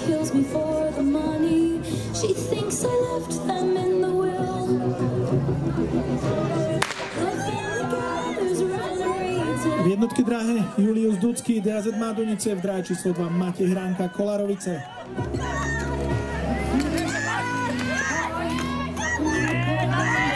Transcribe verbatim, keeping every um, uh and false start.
kills me for the money. She thinks I left them in the will. V jednotke dráhe Július Dúcky, dé á zet Mádonice, v dráhe číslo dva Matej Hranka, Kolárovice. Yeah.